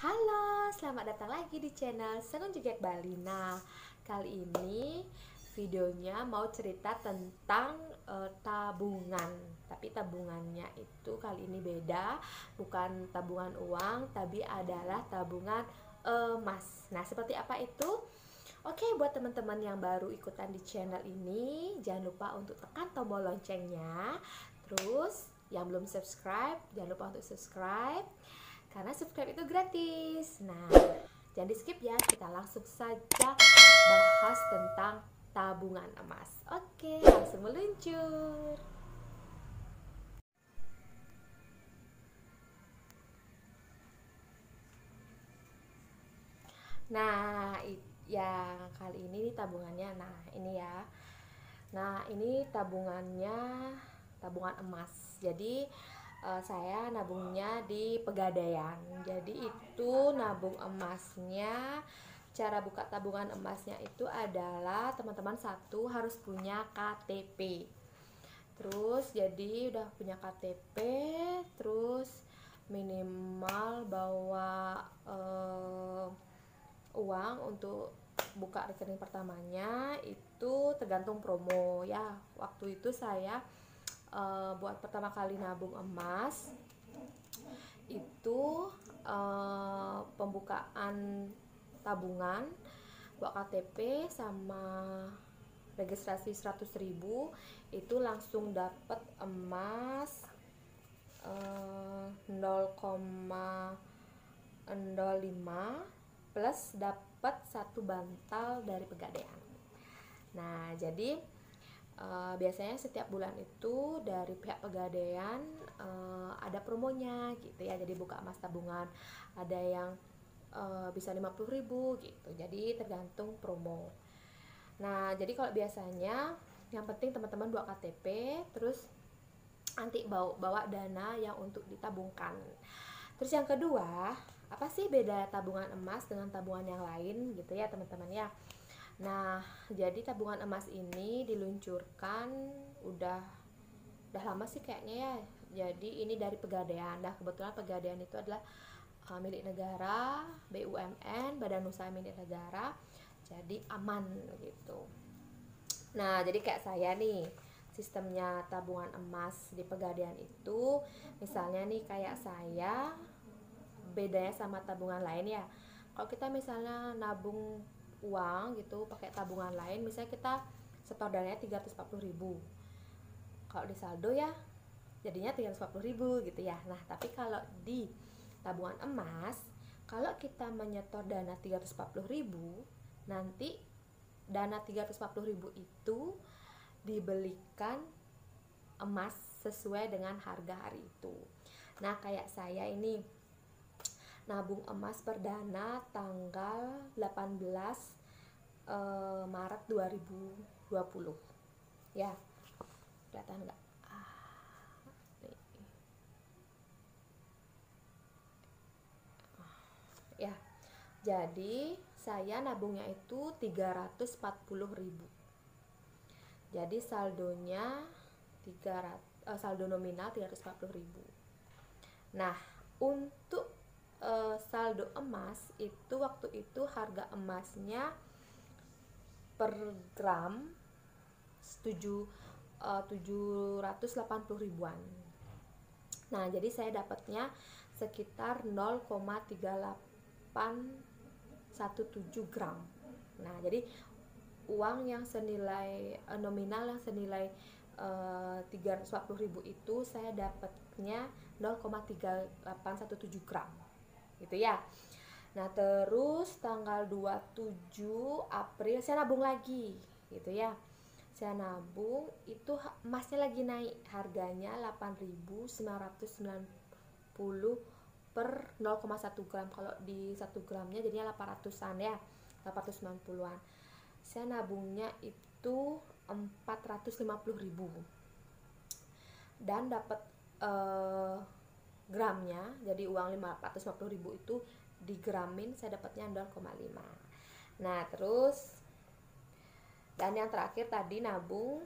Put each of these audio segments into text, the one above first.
Halo, selamat datang lagi di channel Senun Jegek Bali. Nah, kali ini videonya mau cerita tentang tabungan. Tapi tabungannya itu kali ini beda, bukan tabungan uang, tapi adalah tabungan emas. Nah, seperti apa itu? Oke, buat teman-teman yang baru ikutan di channel ini, jangan lupa untuk tekan tombol loncengnya. Terus, yang belum subscribe, jangan lupa untuk subscribe karena subscribe itu gratis. Nah, jangan di skip ya, kita langsung saja bahas tentang tabungan emas. Oke, langsung meluncur. Nah, yang kali ini tabungannya. Nah, ini ya. Nah, ini tabungannya, tabungan emas. Jadi saya nabungnya di Pegadaian. Jadi itu nabung emasnya, cara buka tabungan emasnya itu adalah teman-teman satu harus punya KTP. Terus jadi udah punya KTP, terus minimal bawa uang untuk buka rekening pertamanya. Itu tergantung promo ya. Waktu itu saya buat pertama kali nabung emas itu pembukaan tabungan, buat KTP sama registrasi 100.000 itu langsung dapat emas 0,05 plus dapat satu bantal dari Pegadaian. Nah, jadi biasanya setiap bulan itu dari pihak Pegadaian ada promonya gitu ya. Jadi buka emas tabungan ada yang bisa 50.000 gitu. Jadi tergantung promo. Nah, jadi kalau biasanya yang penting teman-teman bawa KTP, terus nanti bawa dana yang untuk ditabungkan. Terus yang kedua, apa sih beda tabungan emas dengan tabungan yang lain gitu ya teman-teman ya. Nah, jadi tabungan emas ini diluncurkan udah lama sih kayaknya ya. Jadi ini dari Pegadaian. Nah, kebetulan Pegadaian itu adalah milik negara, BUMN, Badan Usaha Milik Negara. Jadi aman gitu. Nah, jadi kayak saya nih, sistemnya tabungan emas di Pegadaian itu, misalnya nih kayak saya, bedanya sama tabungan lain ya. Kalau kita misalnya nabung uang gitu pakai tabungan lain, misalnya kita setor dananya 340.000, kalau di saldo ya jadinya 340.000 gitu ya. Nah, tapi kalau di tabungan emas, kalau kita menyetor dana 340.000, nanti dana 340.000 itu dibelikan emas sesuai dengan harga hari itu. Nah, kayak saya ini nabung emas perdana tanggal 18 Maret 2020 ya, kelihatan nggak? Ya, jadi saya nabungnya itu 340.000. Jadi saldonya saldo nominal 340.000. Nah, untuk saldo emas itu waktu itu harga emasnya per gram 780 ribuan. Nah, jadi saya dapatnya sekitar 0,3817 gram. Nah, jadi uang yang senilai nominal yang senilai 340.000 itu saya dapatnya 0,3817 gram gitu ya. Nah, terus tanggal 27 April saya nabung lagi gitu ya. Saya nabung itu emasnya lagi naik, harganya 8.990 per 0,1 gram. Kalau di 1 gramnya jadinya 800-an ya, 890-an. Saya nabungnya itu 450.000 dan dapat gramnya, jadi uang 550.000 itu digramin saya dapatnya 0,5. Nah, terus dan yang terakhir tadi nabung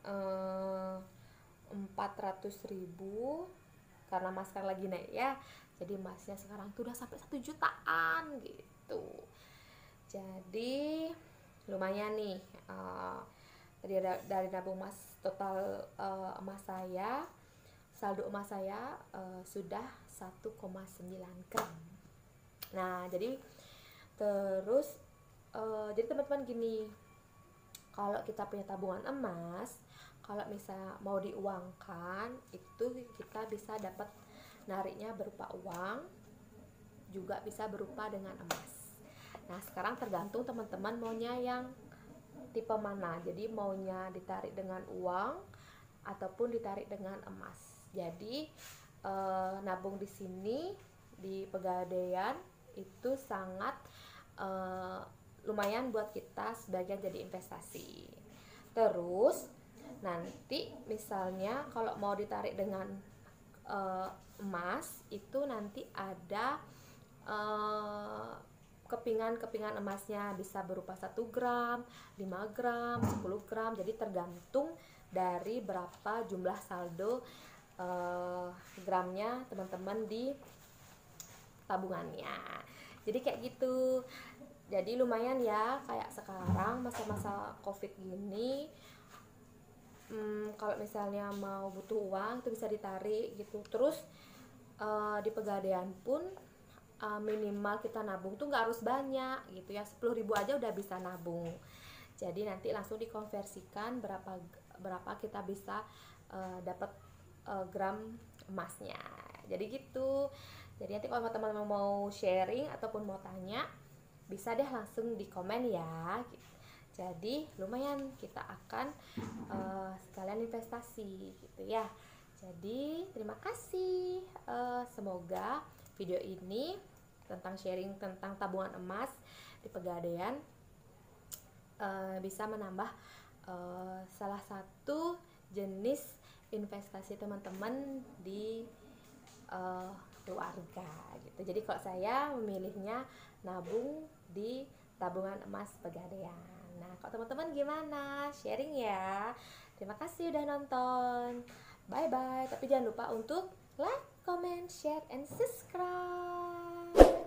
400.000 karena masker lagi naik ya, Jadi emasnya sekarang tuh udah sampai 1 jutaan gitu. Jadi lumayan nih, dari nabung emas, total emas saya, saldo emas saya sudah 1,9 gram. Nah jadi terus jadi teman-teman gini, kalau kita punya tabungan emas, kalau misalnya mau diuangkan itu kita bisa dapat nariknya berupa uang, juga bisa berupa dengan emas. Nah sekarang tergantung teman-teman maunya yang tipe mana. Jadi maunya ditarik dengan uang ataupun ditarik dengan emas. Jadi nabung di sini di Pegadaian itu sangat lumayan buat kita sebagian jadi investasi. Terus nanti misalnya kalau mau ditarik dengan emas itu nanti ada kepingan emasnya, bisa berupa 1 gram, 5 gram, 10 gram. Jadi tergantung dari berapa jumlah saldo gramnya teman-teman di tabungannya. Jadi kayak gitu. Jadi lumayan ya, kayak sekarang masa-masa covid gini, kalau misalnya mau butuh uang itu bisa ditarik gitu. Terus di Pegadaian pun minimal kita nabung tuh nggak harus banyak gitu ya, 10.000 aja udah bisa nabung. Jadi nanti langsung dikonversikan berapa kita bisa dapat gram emasnya. Jadi gitu. Jadi nanti kalau teman-teman mau sharing ataupun mau tanya, bisa deh langsung di komen ya. Jadi lumayan kita akan sekalian investasi gitu ya. Jadi terima kasih, semoga video ini tentang sharing tentang tabungan emas di Pegadaian bisa menambah salah satu jenis investasi teman-teman di keluarga gitu. Jadi kalau saya memilihnya nabung di tabungan emas Pegadaian. Nah, kalau teman-teman gimana? Sharing ya. Terima kasih udah nonton. Bye bye. Tapi jangan lupa untuk like, comment, share, and subscribe.